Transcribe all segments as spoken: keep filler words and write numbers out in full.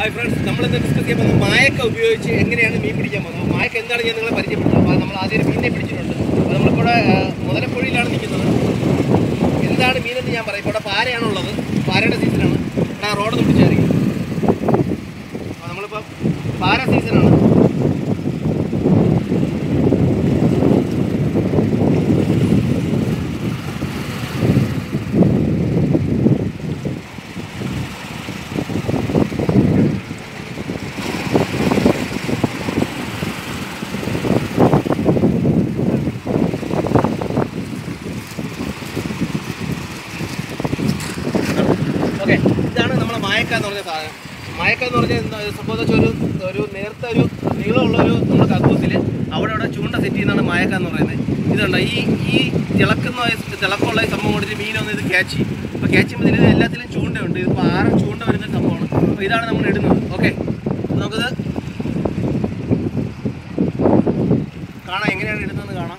Hi friends, we will discuss about Mayak ഉപയോഗിച്ച് എങ്ങനെയാണ് മീൻ പിടിക്കാൻ പോകുന്നത്. മായക്ക എന്താണ് ഞാൻ നിങ്ങളെ പരിചയപ്പെടുത്തുന്നത്. അപ്പോൾ നമ്മൾ ആദ്യം മീനിനെ പിടിച്ചിട്ടുണ്ട്. അപ്പോൾ നമ്മൾ ഇവിടെ മുതലപ്പുഴയിലാണ് നിൽക്കുന്നത്. എന്താണ് മീൻ എന്ന് ഞാൻ പറയാം. ഇവിടെ പാരയാണ് ഉള്ളത്. പാരയുടെ സീസണാണ്. ഇവിടെ റോഡ് ഒന്ന് പിടിച്ചായിരിക്കും. അപ്പോൾ നമ്മളിപ്പോൾ പാര സീസണാണ്. ഓക്കെ, ഇതാണ് നമ്മളെ മായക്ക എന്ന് പറഞ്ഞ സാധനം. മായക്ക എന്ന് പറഞ്ഞാൽ എന്താ സംഭവിച്ച ഒരു ഒരു നേരത്തെ ഒരു നീളമുള്ളൊരു നമ്മുടെ കക്കൂസിൽ അവിടെ അവിടെ ചൂണ്ട സെറ്റ് ചെയ്യുന്നതാണ് മായക്ക എന്ന് പറയുന്നത്. ഇതുണ്ട് ഈ ഈ തിളക്കുന്ന തിളക്കമുള്ള സംഭവം കൊണ്ടിട്ട് മീനൊന്ന് ഇത് ക്യാച്ച് ചെയ്യും. അപ്പോൾ ക്യാച്ച് ചെയ്യുമ്പോൾ ഇതിന് എല്ലാത്തിലും ചൂണ്ടയുണ്ട്. ഇതിപ്പോൾ ആറ് ചൂണ്ട വരുന്ന സംഭവമാണ്. അപ്പോൾ ഇതാണ് നമ്മൾ ഇടുന്നത്. ഓക്കെ, നമുക്കിത് കാണാം, എങ്ങനെയാണ് ഇടുന്നതെന്ന് കാണാം.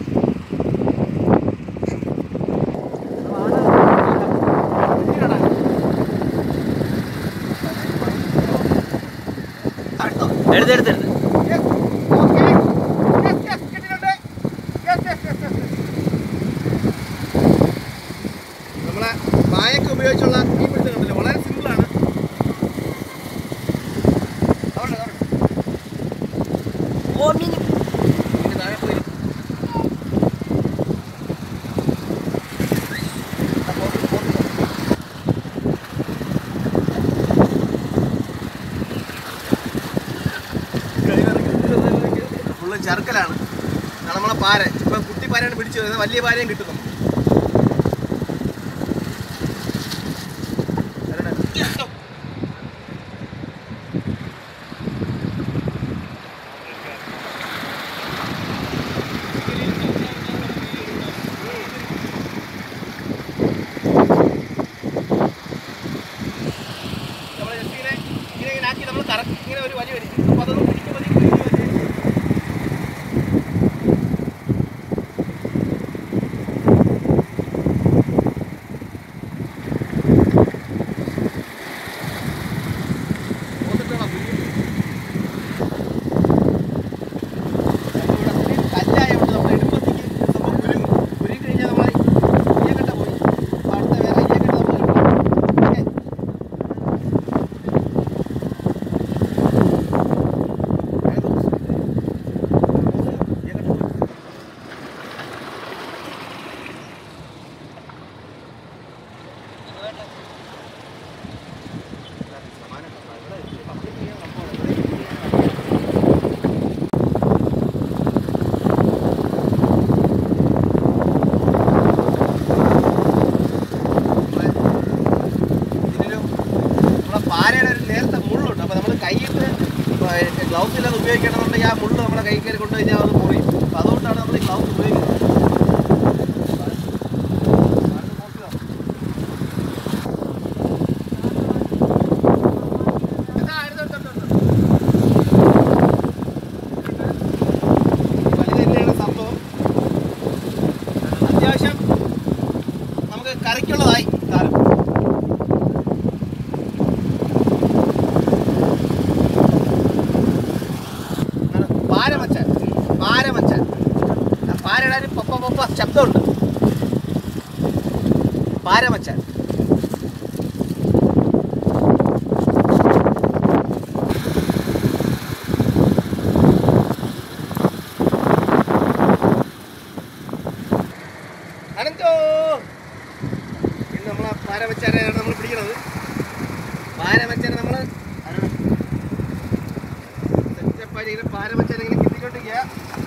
എടുത്തെടുത്തെടുത്ത് നമ്മളെ മായക്ക ഉപയോഗിച്ചുള്ള മീൻ പിടുത്തം കണ്ടില്ലേ, വളരെ സിമ്പിളാണ്. താഴെ പോയി ഫുള്ള് ചെറുക്കലാണ്. നമ്മളെ പാര ഇപ്പം കുട്ടി പാരയാണ് പിടിച്ചു വരുന്നത്. വലിയ പാരയും കിട്ടും നമുക്ക്. നമ്മൾ ജസ്റ്റ് ഇങ്ങനെ ഇങ്ങനെ ഇങ്ങനെ ആക്കി നമ്മൾ കറക്റ്റ് ഇങ്ങനെ ഒരു വലിയ വലി അപ്പോൾ അതൊന്നും പിടിക്കുമ്പോൾ പാരയുടെ ഒരു നേരത്തെ മുള്ളുണ്ട്. അപ്പോൾ നമ്മൾ കൈയിട്ട് ഗ്ലൗസ് ഇല്ലാതെ ഉപയോഗിക്കണമെന്നുണ്ടെങ്കിൽ ആ മുള്ള് നമ്മുടെ കൈ കയറി കൊണ്ടു കഴിഞ്ഞാൽ അത് മുറിയും. അപ്പോൾ അതുകൊണ്ടാണ് നമ്മൾ ഈ ഗ്ലൗസ് ഉപയോഗിക്കുന്നത്. വലിയ തന്നെയാണ് സംഭവം. അത്യാവശ്യം നമുക്ക് കറിക്കുള്ളതായി കാലം. പാരമച്ചാൻ പാരമച്ചാൻ പാരയുടെ ഒരു പപ്പ പപ്പ ശബ്ദമുണ്ട്. പാരമച്ചാൻ അനന്തോ ഇന്ന് നമ്മളെ പാരമച്ചാനെയാണ് നമ്മൾ പിടിക്കുന്നത്. പാരമച്ചാനെ നമ്മൾ ഇങ്ങനെ പാരമച്ചാൻ ഇങ്ങനെ കിട്ടിക്കൊണ്ടിരിക്കുക.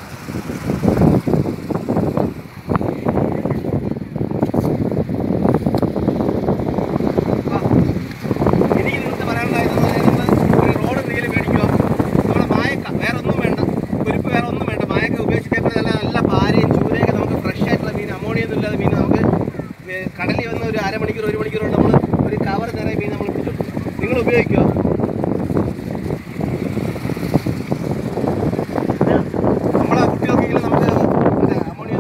എനിക്ക് നിങ്ങൾക്ക് പറയാനുണ്ടായിരുന്നു, നമ്മൾ റോഡ് എന്തെങ്കിലും മേടിക്കുക, നമ്മളെ മായക്ക വേറെ ഒന്നും വേണ്ട, കുരുപ്പ് വേറെ ഒന്നും വേണ്ട, മായക്ക ഉപയോഗിച്ചിട്ടേ നല്ല നല്ല പാരയും ചൂരയൊക്കെ നമുക്ക് ഫ്രഷ് ആയിട്ടുള്ള മീൻ, അമോണിയൊന്നും ഇല്ലാതെ മീൻ നമുക്ക് കടലിൽ വന്ന് ഒരു അരമണിക്കൂർ ഒരു മണിക്കൂർ കൊണ്ട് നമ്മൾ ഒരു കവർ നിറയെ മീൻ നമ്മൾ പിടിച്ചു. നിങ്ങൾ ഉപയോഗിക്കുക. നമ്മളെ കുട്ടികൾക്കെങ്കിലും നമുക്ക് അമോണിയ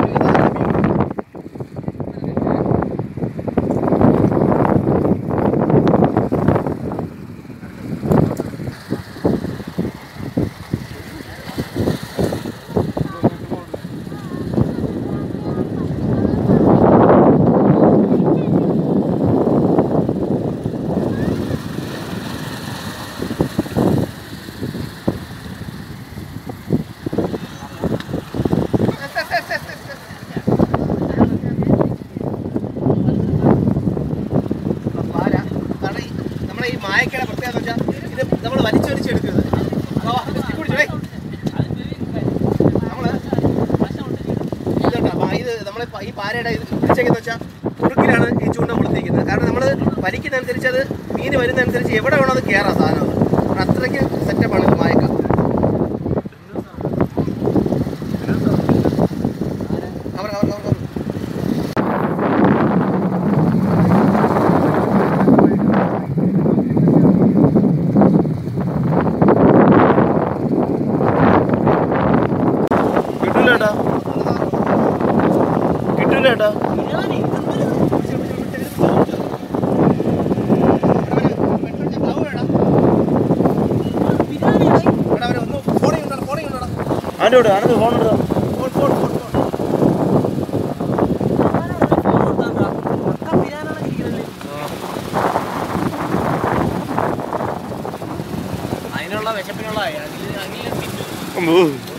ഈ മായക്കയുടെ പ്രത്യേകത വെച്ചാൽ ഇത് നമ്മൾ വലിച്ചൊലിച്ചെടുക്കരുത്. കുടിച്ചേ നമ്മള് ഇതുണ്ടോ ഇത് നമ്മളെ ഈ പാരയുടെ ഇത് പിടിച്ചേക്കെന്ന് വെച്ചാൽ കുറുക്കിലാണ് ഈ ചൂണ്ട കൊളുത്തിരിക്കുന്നത്. കാരണം നമ്മൾ വലിക്കുന്നതനുസരിച്ച് അത് മീൻ വരുന്നതനുസരിച്ച് എവിടെ വേണോ അത് കയറാം സാധനം. അത് അത്രയ്ക്ക് സെറ്റപ്പാണ് ഇത് മായക്ക. അവർ അവർ അവർ കിട്ടൂലേട്ടാ കിട്ടൂലേട്ടാ ആരോട് ആനത് ഫോണെടുത്തോ അതിനുള്ള വിശപ്പിനുള്ള